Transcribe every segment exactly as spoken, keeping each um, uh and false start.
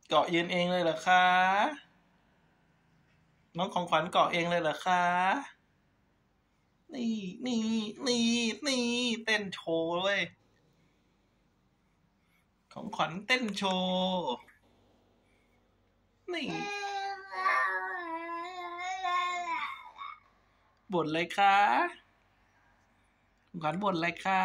เกาะยืนเองเลยเหรอคะน้องของขวัญเกาะเองเลยเหรอคะนี่นี่นี่นี่เต้นโชว์เลยของขวัญเต้นโชว์นี่บ่นเลยคะของขวัญบ่นเลยคะ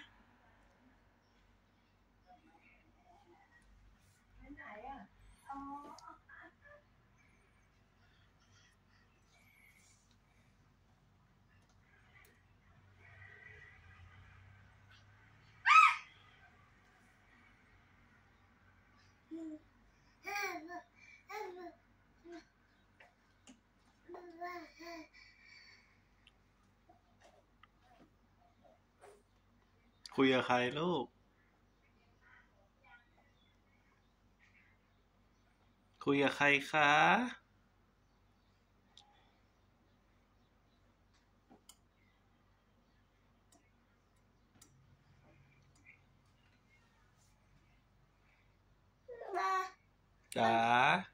คุยกับใครลูกคุยกับใครคะจ๋า